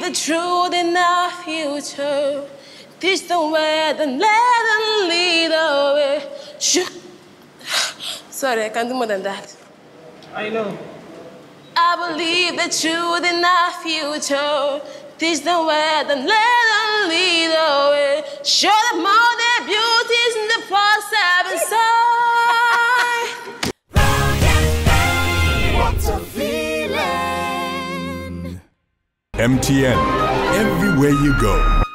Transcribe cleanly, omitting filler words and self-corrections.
the truth in our future. Teach them where, then let them lead the way. Sorry, I can't do more than that. I know. I believe the truth in our future. Teach them where, then let them lead the way. Show them all their beauties in the past have inside. What a feeling! MTN, everywhere you go.